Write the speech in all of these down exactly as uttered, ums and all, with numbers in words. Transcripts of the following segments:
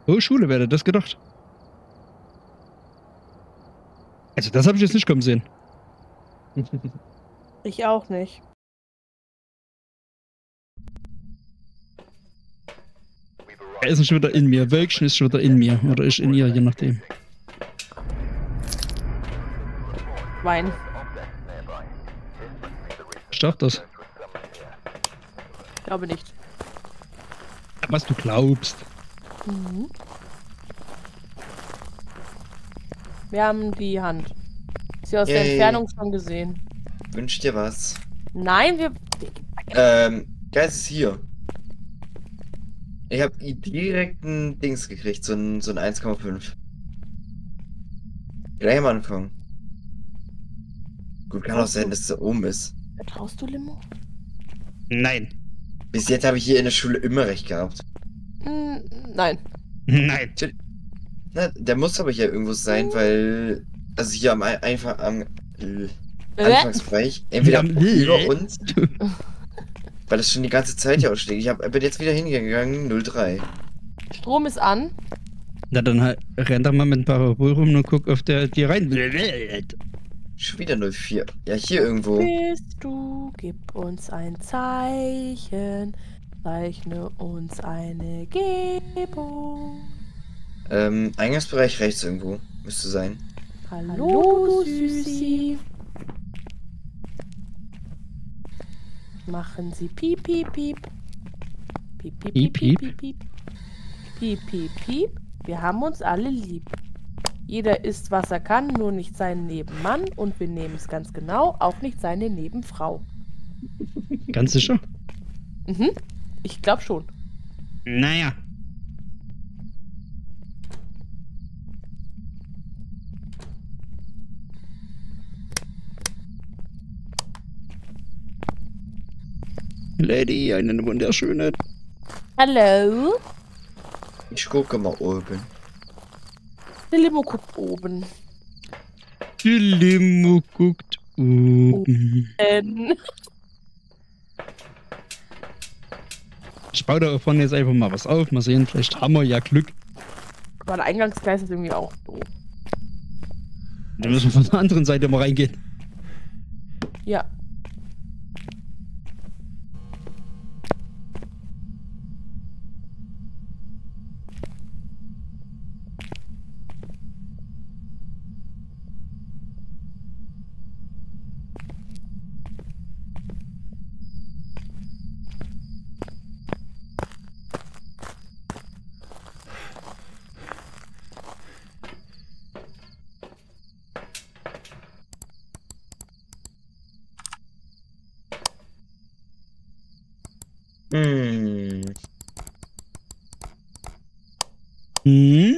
Oh, Schule, wer hätte das gedacht? Also das habe ich jetzt nicht kommen sehen. Ich auch nicht. Er ist schon wieder in mir. Wölkchen ist schon wieder in mir. Oder ich in ihr, je nachdem. Wein. Ich dachte das. Ich glaube nicht. Was du glaubst. Mhm. Wir haben die Hand. Ist sie aus der Yay. Entfernung schon gesehen? Wünsch dir was. Nein, wir... Ähm, Geist ist hier. Ich habe direkt ein Dings gekriegt, so ein, so ein eins Komma fünf. Gleich am Anfang. Gut, kann auch sein, dass es da oben ist. Vertraust du Limo? Nein. Bis jetzt habe ich hier in der Schule immer recht gehabt. Mm, nein. Nein. Na, der muss aber hier irgendwo sein, weil... Also hier am Ein- einfach am äh, Äh? Anfangsbereich. Entweder Am- über uns. Weil das schon die ganze Zeit hier aussteht. Ich hab, bin jetzt wieder hingegangen, null drei. Strom ist an. Na dann halt, renn doch mal mit dem Parabol rum und guck, auf der die rein. Schon wieder null vier. Ja, hier irgendwo. Bist du, gib uns ein Zeichen, zeichne uns eine Gebung. Ähm, Eingangsbereich rechts irgendwo. Müsste sein. Hallo, Süßi. Machen Sie piep, piep, piep. Piep, piep, piep, piep, piep, piep. Piep, piep, piep. Wir haben uns alle lieb. Jeder isst, was er kann, nur nicht seinen Nebenmann. Und wir nehmen es ganz genau, auch nicht seine Nebenfrau. Ganz sicher? Mhm. Ich glaube schon. Naja. Lady, eine wunderschöne. Hallo? Ich gucke mal oben. Der Limo guckt oben. Die Limo guckt oben. Ähm, Ich baue davon jetzt einfach mal was auf. Mal sehen, vielleicht haben wir ja Glück. aber der Eingangsgleis ist irgendwie auch doof. Dann müssen wir von der anderen Seite mal reingehen. Ja. Hm. Hm?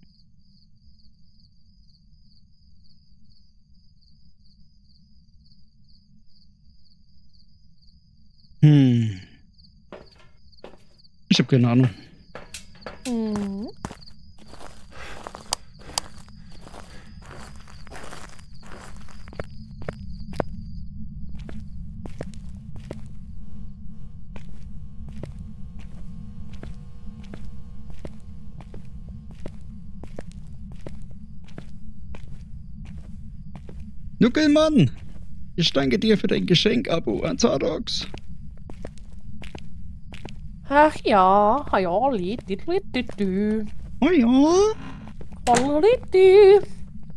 Hm. Ich habe keine Ahnung. Mhm. Nuckelmann! Ich danke dir für dein Geschenk-Abo an Zardox. Ach ja, ach ja, lied, lied, lied, lied, lied. Oh ja. Lied, lied.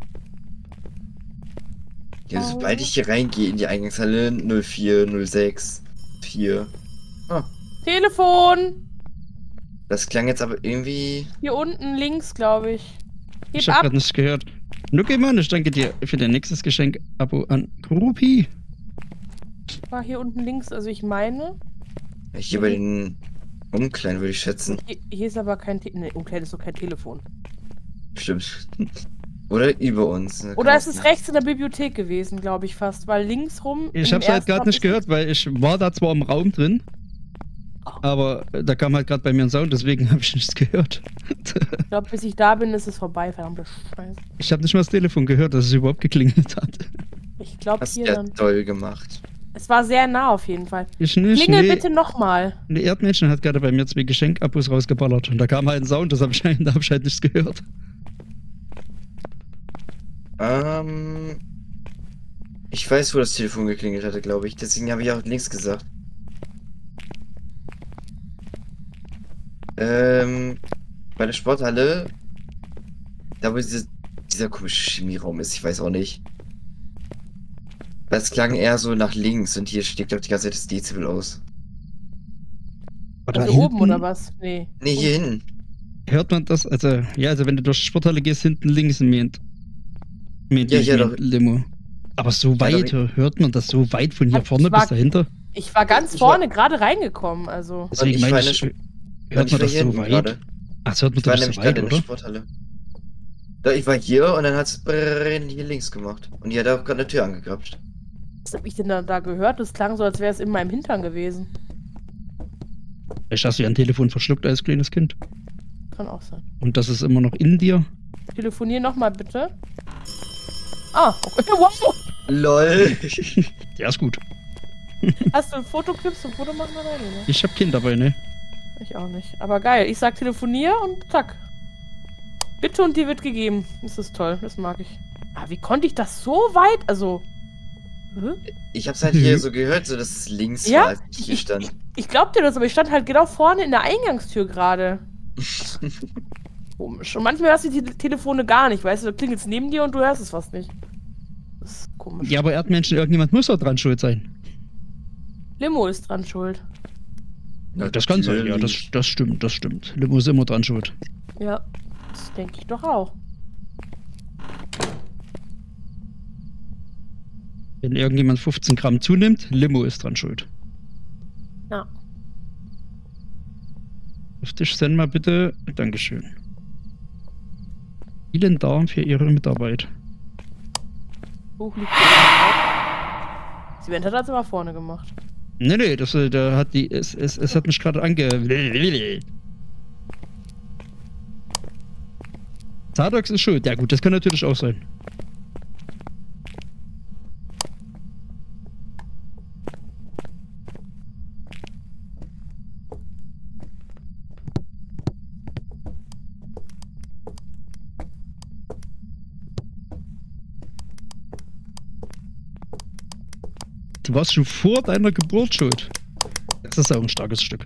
Ja, sobald ich hier reingehe in die Eingangshalle, null vier, null sechs, vier. Ah, Telefon! das klang jetzt aber irgendwie... Hier unten links, glaube ich. Heb Ich habe ab! gerade nichts gehört. Nuckelmann, ich danke dir für dein nächstes Geschenk-Abo an Gruppi. War hier unten links, also ich meine. Hier bei den Umkleiden würde ich schätzen. Hier, hier ist aber kein Telefon. Ne, Umkleide ist doch kein Telefon. Stimmt. Oder über uns. Ne? Oder Kann ist auch es sein. rechts in der Bibliothek gewesen, glaube ich fast. Weil links rum. Ich im habe es halt ersten gerade Raum nicht ist- gehört, weil ich war da zwar im Raum drin, aber da kam halt gerade bei mir ein Sound, deswegen habe ich nichts gehört. Ich glaube, bis ich da bin, ist es vorbei. Verdammte Scheiße. Ich habe nicht mal das Telefon gehört, dass es überhaupt geklingelt hat. Ich glaube Hast hier ja dann. toll gemacht. Es war sehr nah auf jeden Fall. Ich nicht, Klingel nee. bitte nochmal. Der Erdmännchen hat gerade bei mir zwei Geschenkabos rausgeballert und da kam halt ein Sound, das hab ich, da hab ich halt nichts gehört. Ähm. Ich weiß, wo das Telefon geklingelt hatte, glaube ich. Deswegen habe ich auch links gesagt. Ähm. Bei der Sporthalle. Da wo diese, dieser komische Chemieraum ist, ich weiß auch nicht. Das klang eher so nach links und hier steht, glaube ich, die ganze Zeit das Dezibel aus. Oder Also oben oder was? Nee. Nee, hier hinten. Hört man das? Also, ja, also wenn du durch die Sporthalle gehst, hinten links im Mint. Mint, Ja, nicht hier Mint, doch. Limo. Aber so Ja, weit, doch. hört man das so weit von hier Ich vorne war- bis dahinter? Ich war ganz Ich war- vorne gerade reingekommen, also. Deswegen ich meine war ich, in der hört ich man war das hier so hinten weit? gerade. Ach, das hört man Ich war doch so nämlich weit, gerade in der oder? Sporthalle. Da, ich war hier und dann hat es hier links gemacht. Und die hat auch gerade eine Tür angegrapscht. Was hab ich denn da, da gehört? Das klang so, als wäre es in meinem Hintern gewesen. Vielleicht hast du ja ein Telefon verschluckt als kleines Kind. Kann auch sein. Und das ist immer noch in dir. Telefonier nochmal bitte. Ah, okay. Wow. LOL. Der ist gut. Hast du ein Fotoclip zum Foto machen oder nicht? Ich hab Kind dabei, ne? Ich auch nicht. Aber geil. Ich sag telefonier und zack. Bitte und die wird gegeben. Das ist toll. Das mag ich. Ah, wie konnte ich das so weit? Also. Hä? Ich hab's halt hier so gehört, so dass es links Ja, war, als ich hier stand. Ich glaub dir das, aber ich stand halt genau vorne in der Eingangstür gerade. Komisch. Und manchmal hörst du die Te Telefone gar nicht, weißt du, da klingelt's neben dir und du hörst es fast nicht. Das ist komisch. Ja, aber Erdmännchen, irgendjemand muss doch dran schuld sein. Limo ist dran schuld. Ja, das kann sein, ja, das, das stimmt, das stimmt. Limo ist immer dran schuld. Ja, das denke ich doch auch. Wenn irgendjemand fünfzehn Gramm zunimmt, Limo ist dran schuld. Ja. Auf Tisch senden mal bitte. Dankeschön. Vielen Dank für Ihre Mitarbeit. Buch liegt hier. Das Event hat das immer vorne gemacht. Nee, nee, das äh, da hat die. Es, es, es hat mich gerade ange. Zardox ist schuld. Ja gut, das kann natürlich auch sein. Du warst schon vor deiner Geburt schuld. Das ist auch ein starkes Stück.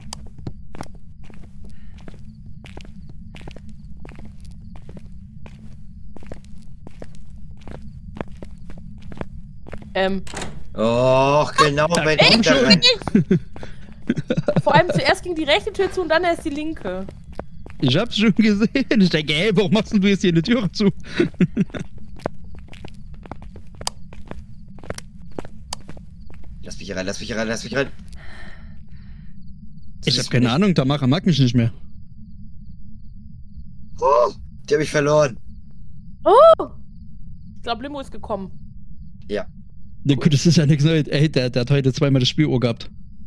Ähm, Och, genau, Da wenn komm ich da schon. rein... vor allem zuerst ging die rechte Tür zu und dann erst die linke. Ich hab's schon gesehen. Ich denke, hey, warum machst denn du jetzt hier eine Tür zu? Lass mich hier rein, lass mich hier rein, lass mich rein. Ich hab keine Ahnung, der Macher mag mich nicht mehr. Oh, die hab ich verloren. Ich glaube, Limo ist gekommen. Ja. Ja gut, das ist ja nichts Neues. Ey, der, der hat heute zweimal das Spieluhr gehabt.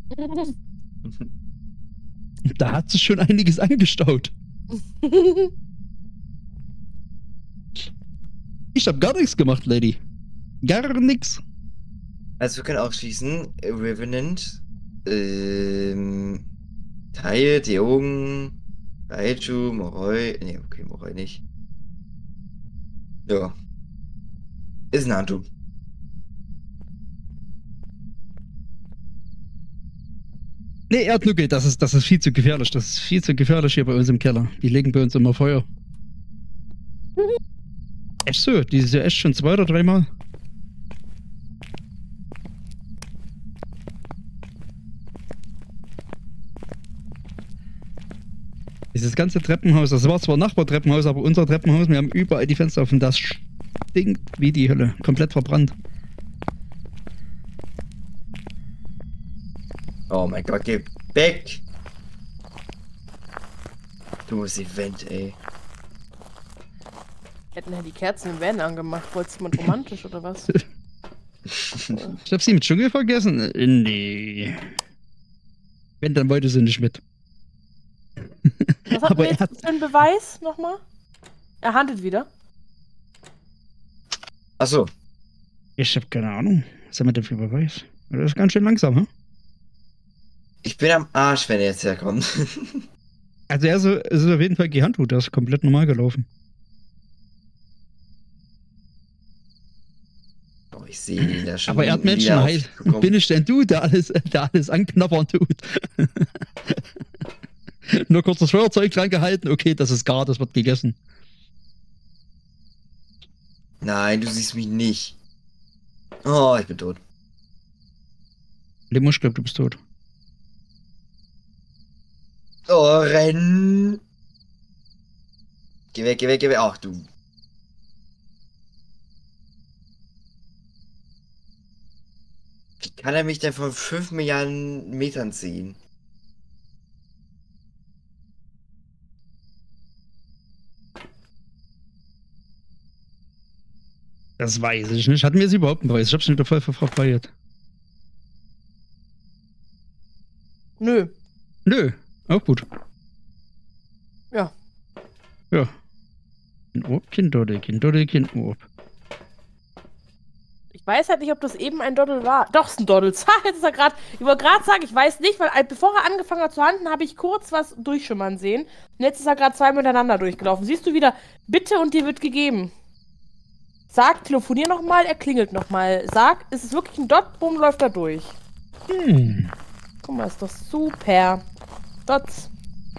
Da hat sich schon einiges angestaut. Ich hab gar nichts gemacht, Lady. Gar nichts. Also wir können auch schließen. Revenant, ähm, Teil, Deogen, Raiju, Moroi. Ne, okay, Moroi nicht. Ja. Ist ein Hantu. Nee, Erdnuckel, das ist, das ist viel zu gefährlich. Das ist viel zu gefährlich hier bei uns im Keller. Die legen bei uns immer Feuer. Echt so? Die ist ja echt schon zwei oder dreimal. Dieses ganze Treppenhaus, das war zwar Nachbartreppenhaus, aber unser Treppenhaus, wir haben überall die Fenster offen. Das stinkt wie die Hölle. Komplett verbrannt. Oh mein Gott, geh weg! Dummes Event, ey. Hätten ja die Kerzen im Van angemacht. Wollt's jemand romantisch oder was? Ich hab sie mit Dschungel vergessen. Nee. Wenn, dann wollte sie nicht mit. Was hatten Aber wir er hat- jetzt für einen Beweis nochmal? Er handelt wieder. Achso. Ich hab keine Ahnung. Was haben wir denn für Beweis? Das ist ganz schön langsam, hm? Ich bin am Arsch, wenn er jetzt herkommt. Also er ist, ist auf jeden Fall gehandelt, der ist komplett normal gelaufen. Oh, ich sehe ihn da schon. Aber Erdmännchen, wieder hey, aufgekommen. bin ich denn du, der alles, der alles anknabbern tut? Nur kurz das Feuerzeug dran gehalten, okay, das ist gar, das wird gegessen. Nein, du siehst mich nicht. Oh, ich bin tot. Lemusch, glaub, du bist tot. Oh, renn! Geh weg, geh weg, geh weg. Ach du. Wie kann er mich denn von fünf Milliarden Metern ziehen? Das weiß ich nicht. Hatten wir sie überhaupt einen Preis? Ich hab's nicht voll verfeiert. Nö. Nö, auch gut. Ja. Ja. Ein Orb, Kind, Doddel, Kind, Doddel, Kind, Orb. Ich weiß halt nicht, ob das eben ein Doddel war. Doch, es ist ein Doddel. Jetzt ist er gerade. Ich wollte gerade sagen, ich weiß nicht, weil bevor er angefangen hat zu handeln, habe ich kurz was durchschimmern sehen. Und jetzt ist er gerade zwei miteinander durchgelaufen. Siehst du wieder, bitte und dir wird gegeben. Sag, telefonier nochmal, er klingelt nochmal. Sag, ist es wirklich ein Dot? Bumm, läuft er durch. Hm. Guck mal, ist doch super. Dots.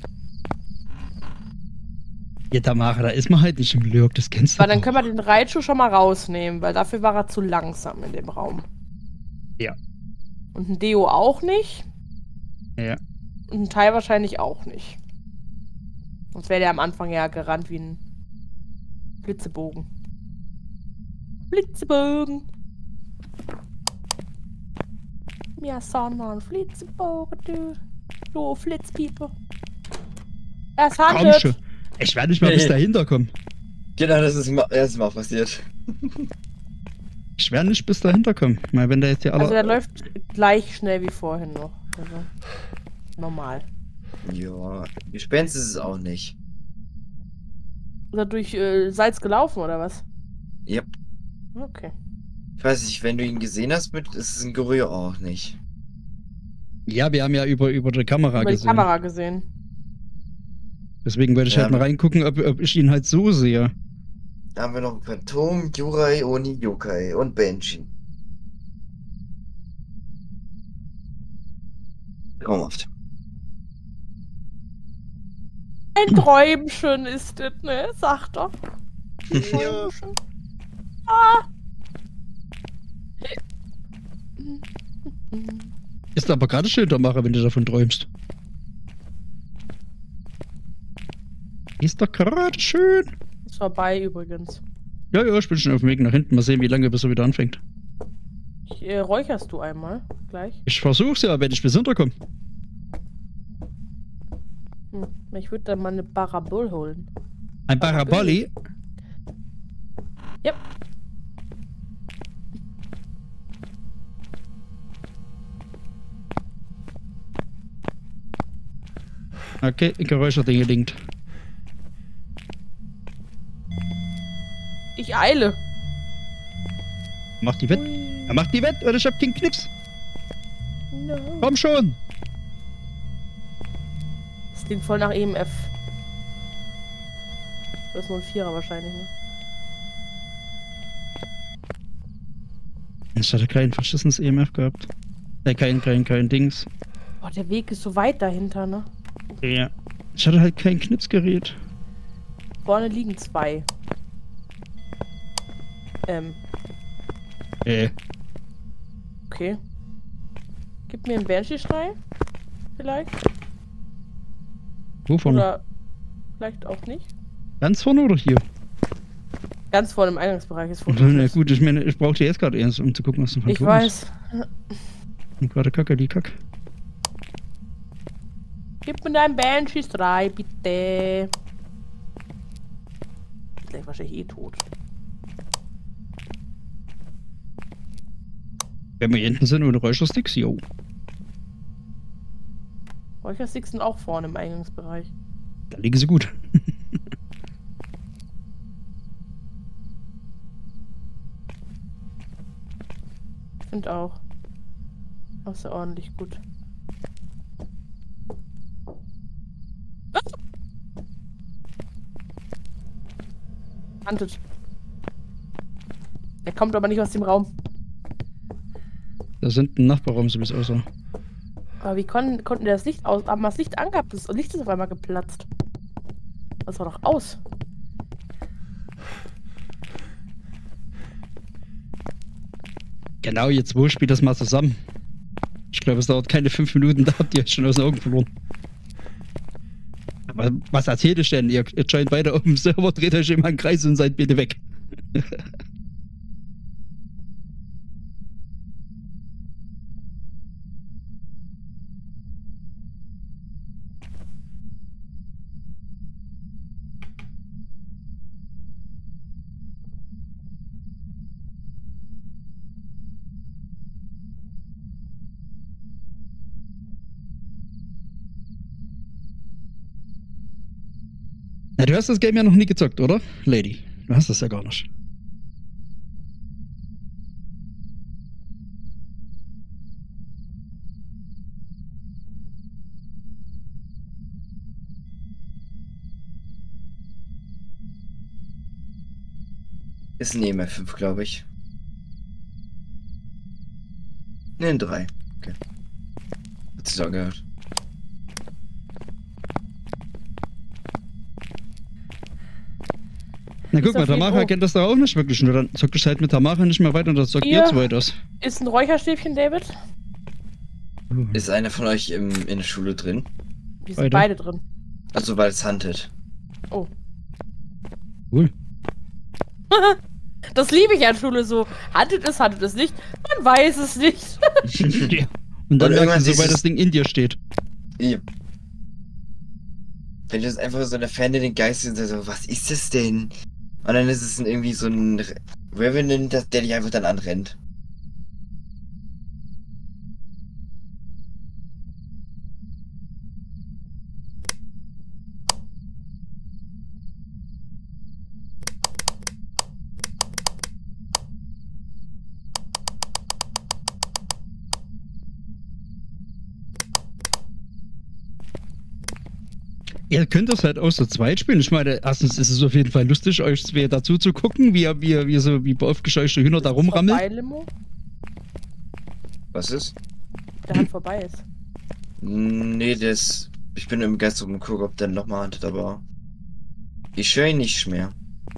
Ja, Tamara, da ist man halt nicht im Lurk, das kennst du. Aber dann doch. können wir den Raichu schon mal rausnehmen, weil dafür war er zu langsam in dem Raum. Ja. Und ein Deo auch nicht. Ja. Und ein Teil wahrscheinlich auch nicht. Sonst wäre der am Anfang ja gerannt wie ein Blitzebogen. Blitzebogen. Ja, sondern Blitzebogen, du. Du Flitzpieper. Er ist Komm handelt. schon. Ich werde nicht mal bis dahinter kommen. Genau, das ist mir erst mal passiert. Ich werde nicht bis dahinter kommen. Weil wenn der jetzt hier alle. Also der läuft gleich schnell wie vorhin noch. Also normal. Ja, Gespenst ist es auch nicht. Ist er durch äh, Salz gelaufen oder was? Ja. Okay. Ich weiß nicht, wenn du ihn gesehen hast, mit, ist es ein Gerühr auch nicht. Ja, wir haben ja über, über die Kamera Über die gesehen. Kamera gesehen. Deswegen wollte ich Ja. halt mal reingucken, ob, ob ich ihn halt so sehe. Da haben wir noch ein Phantom, Yurai, Oni, Yokai und Banshee. Traumhaft. Ein Träumchen ist das, ne? Sagt er. Ein Ja. Träumchen. Ah. Ist aber gerade schön, Tamara, wenn du davon träumst. Ist doch gerade schön. Ist vorbei übrigens. Ja, ja, ich bin schon auf dem Weg nach hinten. Mal sehen, wie lange bis er wieder anfängt. Ich, äh, räucherst du einmal gleich? Ich versuch's ja, wenn ich bis hinterkomme. Hm. Ich würde dann mal eine Barabol holen. Ein Baraboli. Yep. Okay, Geräuscherdinge linkt. Ich eile. Macht die Wett. Er macht die Wett, oder ich hab keinen Knips. No. Komm schon. Das klingt voll nach E M F. Das ist nur ein Vierer wahrscheinlich, ne? Ich hatte kein verschissenes E M F gehabt. Äh, kein, kein, kein Dings. Boah, der Weg ist so weit dahinter, ne? Ja. Ich hatte halt kein Knipsgerät. Vorne liegen zwei. Ähm, Äh. okay. Gib mir einen Banshee-Schrei. Vielleicht. Wo vorne? Oder vielleicht auch nicht. Ganz vorne oder hier? Ganz vorne im Eingangsbereich ist Foto. Na gut, ich meine, ich brauchte jetzt gerade eins, um zu gucken, was ein Ich Phantom ist. weiß. Und gerade Kacke, die Kack. Gib mir deinen Banshee-Schrei, bitte. Ist gleich wahrscheinlich eh tot. Wenn wir hier hinten sind ohne Räuchersticks, jo. Räuchersticks sind auch vorne im Eingangsbereich. Da liegen sie gut. Ich finde auch. Außerordentlich gut. Hunted. Er kommt aber nicht aus dem Raum. Da sind ein Nachbarraum, so wie es aussah. Aber wie kon konnten wir das Licht aus... Haben wir das Licht angehabt? Das Licht ist auf einmal geplatzt. Das war doch aus. Genau, jetzt wo spielt das mal zusammen? Ich glaube, es dauert keine fünf Minuten, da habt ihr euch schon aus den Augen verloren. Aber was erzählt ich denn? Ihr, ihr scheint beide auf dem Server, dreht euch immer im Kreis und seid bitte weg. Na, du hast das Game ja noch nie gezockt, oder? Lady, du hast das ja gar nicht. Ist ein E M F fünf, glaube ich. Ne, ein drei. Okay. Hat sie auch gehört. Na guck Ist mal, auf jeden- Tamara oh. kennt das doch auch nicht wirklich. Nur dann zockt ich halt mit Tamara nicht mehr weiter und das zockt ihr Ihr- zwei das. Ist ein Räucherstäbchen, David? Ist einer von euch im, in der Schule drin? Wir sind Beide. beide drin. Also, weil es huntet. Oh. Cool. Das liebe ich an Schule so. Handelt es, handelt es nicht. Man weiß es nicht. Ja. Und dann Und irgendwann merkst du, siehst sobald du's- das Ding in dir steht. Ja. Wenn du jetzt einfach so eine Fan in den Geist und so, was ist das denn? Und dann ist es irgendwie so ein Re- Revenant, das- der dich einfach dann anrennt. Ihr könnt das halt auch so zweit spielen. Ich meine, erstens ist es auf jeden Fall lustig, euch zwei dazu zu gucken, wie ihr, wie ihr, wie ihr so wie aufgescheuchte Hühner da Ist es vorbei, rumrammelt. Limo? Was ist? Der Hand vorbei ist. Nee, das. Ich bin im Geist und gucke, ob der nochmal huntet, aber. Ich höre ihn nicht mehr.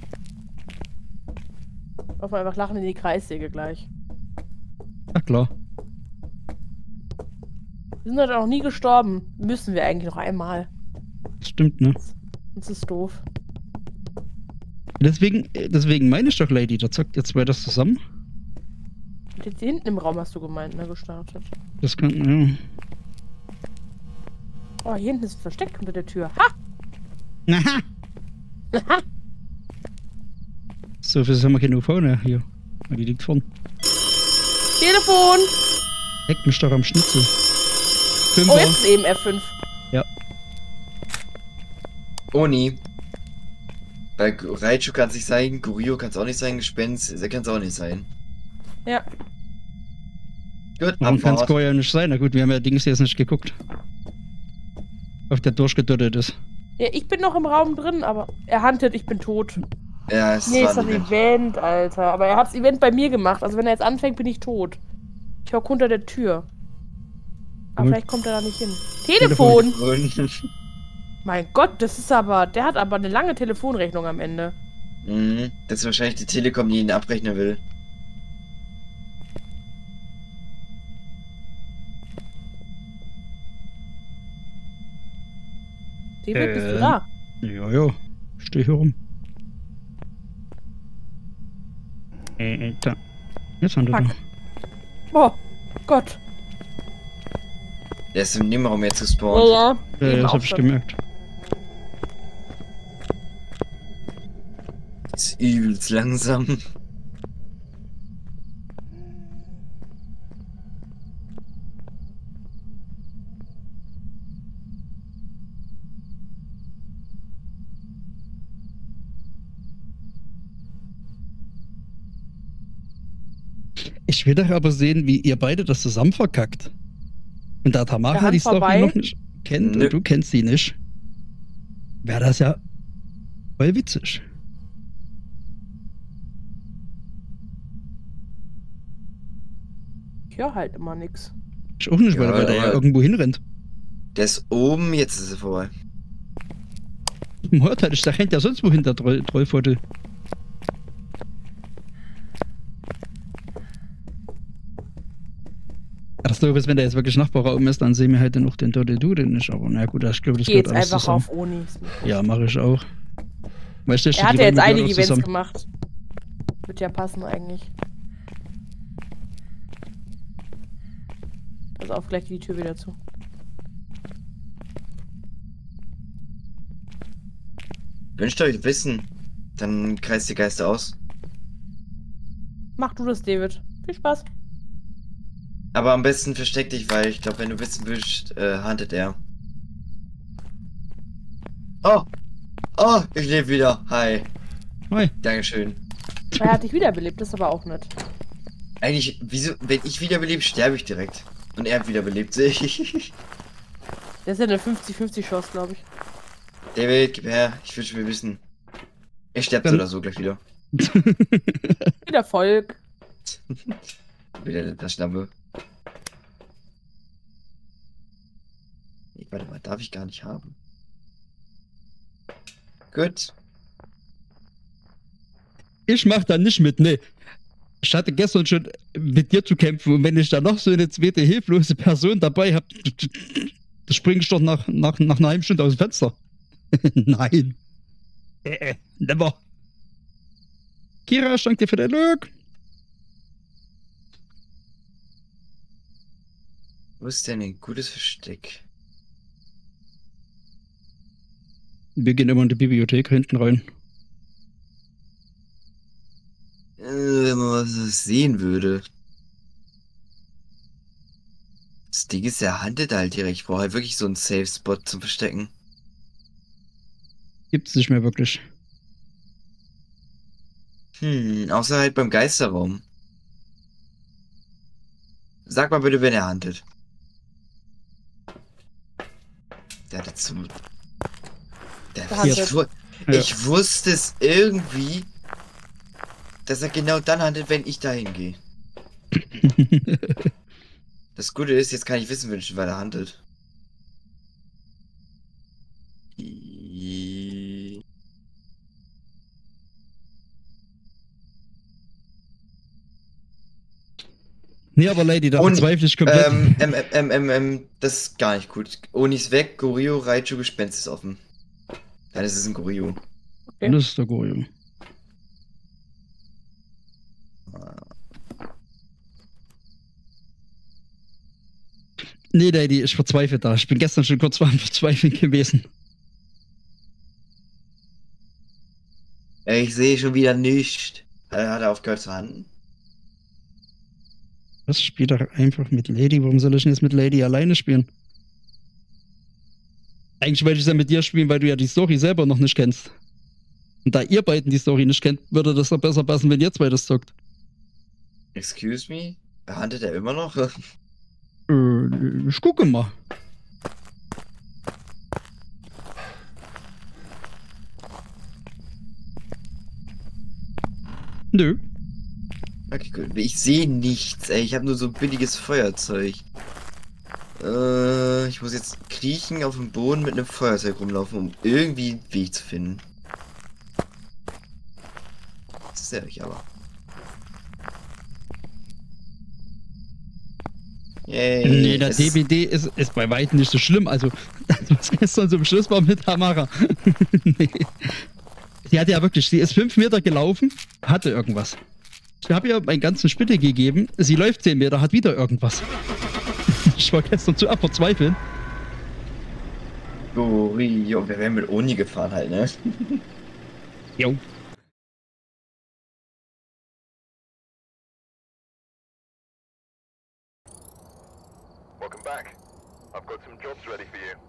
Auf einfach lachen in die Kreissäge gleich. Ja klar. Wir sind halt auch nie gestorben. Müssen wir eigentlich noch einmal. Das stimmt, ne? Das ist doof. Deswegen, deswegen meine ich doch, Lady, da zockt ihr zwei das zusammen. Und jetzt hier hinten im Raum hast du gemeint, ne, gestartet. Das kann, ja. Oh, hier hinten ist versteckt unter der Tür. Ha! Aha! So, für das haben wir keine U V, ne? Hier. Die liegt vorn. Telefon! Leckt mich doch am Schnitzel. Oh, Fünfer. jetzt ist eben F fünf. Ja. Oni. Bei Raichu kann es nicht sein, Gurio kann es auch nicht sein, Gespenst, der kann es auch nicht sein. Ja. Gut, Warum kann es Abfahrt. ja nicht sein? Na gut, wir haben ja Dings jetzt nicht geguckt. Auf der durchgedottet ist. Ja, ich bin noch im Raum drin, aber er huntet, ich bin tot. Ja, es Nee, war ist das ein Event. Event, Alter. Aber er hat das Event bei mir gemacht. Also wenn er jetzt anfängt, bin ich tot. Ich hock unter der Tür. Aber Gut. vielleicht kommt er da nicht hin. Telefon! Und, Mein Gott, das ist aber... Der hat aber eine lange Telefonrechnung am Ende. Mhm, das ist wahrscheinlich die Telekom, die ihn abrechnen will. David, bist du Äh. da? Ja, ja. Steh hier rum. Äh, da. Jetzt haben wir Fuck. da. Oh, Gott. Der ist im Nebenraum jetzt Ja, gespawnt. ja. Ja, Eben das auch hab ich schon. gemerkt. Das ist übelst langsam. Ich will doch aber sehen, wie ihr beide das zusammen verkackt. Und da Tamara Daran die Story vorbei? noch nicht kennt Nö. und du kennst sie nicht, wäre das ja voll witzig. Ich höre halt immer nix. Ich auch nicht, weil, Ja, weil der ja aber- irgendwo hinrennt. Der ist oben, jetzt ist er vorbei. Man hört halt, der rennt ja sonst wohin, der Troll Trollviertel. Das Doofe ist, wenn der jetzt wirklich Nachbarraum ist, dann sehen wir halt noch den Dodel Dude nicht. Aber na gut, ich glaube, das Ich gehe gehört jetzt alles einfach zusammen. auf Oni. Ist mir wurscht. Ja, mache ich auch. Weißt du, Er die hat ja beiden jetzt gehören einige auch Events zusammen. gemacht. Wird ja passen eigentlich. Pass auf, gleich die Tür wieder zu. Wünscht euch Wissen, dann kreist die Geister aus. Mach du das, David. Viel Spaß. Aber am besten versteck dich, weil ich glaube, wenn du Wissen willst, äh, handelt er. Oh! Oh, ich lebe wieder. Hi. Hi. Dankeschön. Er hat dich wiederbelebt, das ist aber auch nicht. Eigentlich, wieso, wenn ich wiederbelebt, sterbe ich direkt. Und er wiederbelebt sich. Das ist ja eine fünfzig fünfzig Chance, glaube ich. David, gib her. Ich will schon wissen. Er stirbt so Dann- oder so gleich wieder. Viel Erfolg. Wieder das Schnappe. Nee, warte mal, darf ich gar nicht haben. Gut. Ich mach da nicht mit, ne. Ich hatte gestern schon mit dir zu kämpfen und wenn ich da noch so eine zweite hilflose Person dabei habe, da spring ich doch nach, nach, nach einer halben Stunde aus dem Fenster. Nein. Äh, never. Kira, ich danke dir für den Look. Wo ist denn ein gutes Versteck? Wir gehen immer in die Bibliothek hinten rein. Äh, wenn man was sehen würde. Das Ding ist, er handelt halt direkt. Ich brauche halt wirklich so einen Safe-Spot zum Verstecken. Gibt's nicht mehr wirklich. Hm, außer halt beim Geisterraum. Sag mal bitte, wenn er handelt. Der hatte zu. Der Der handelt. ich, wu- Ja. ich wusste es irgendwie, dass er genau dann handelt, wenn ich dahin gehe. Das Gute ist, jetzt kann ich Wissen wünschen, weil er handelt. I- Nee, aber Lady, da Und, verzweifle ich komplett. Ähm, ähm, ähm, ähm, ähm, das ist gar nicht gut. Oni ist weg, Gorio, Raichu, Gespenst ist offen. Dann ist es ein Gorio. Das ist der Gorio. Nee, Lady, ich verzweifle da. Ich bin gestern schon kurz vor dem Verzweifeln gewesen. Ich sehe schon wieder nichts. Äh, Hat er aufgehört zu handeln? Was spielt er einfach mit Lady? Warum soll ich denn jetzt mit Lady alleine spielen? Eigentlich wollte ich es ja mit dir spielen, weil du ja die Story selber noch nicht kennst. Und da ihr beiden die Story nicht kennt, würde das doch besser passen, wenn ihr zwei das zockt. Excuse me? Handelt er immer noch? Äh, ich gucke mal. Nö. Okay, gut. Ich sehe nichts, ey. Ich habe nur so ein billiges Feuerzeug. Äh, ich muss jetzt kriechen auf dem Boden mit einem Feuerzeug rumlaufen, um irgendwie einen Weg zu finden. Das sehe ich aber. Yay. Nee, der es D ist- B D ist, ist bei weitem nicht so schlimm. Also, das, was gestern so im Schluss war mit Tamara. Nee. Sie hatte ja wirklich, sie ist fünf Meter gelaufen, hatte irgendwas. Ich habe ihr meinen ganzen Spitte gegeben. Sie läuft zehn Meter, hat wieder irgendwas. Ich war gestern zu ab verzweifeln. Gorio. Wir wären mit Oni gefahren halt, ne? Jo. Welcome back. I've got some jobs ready for you.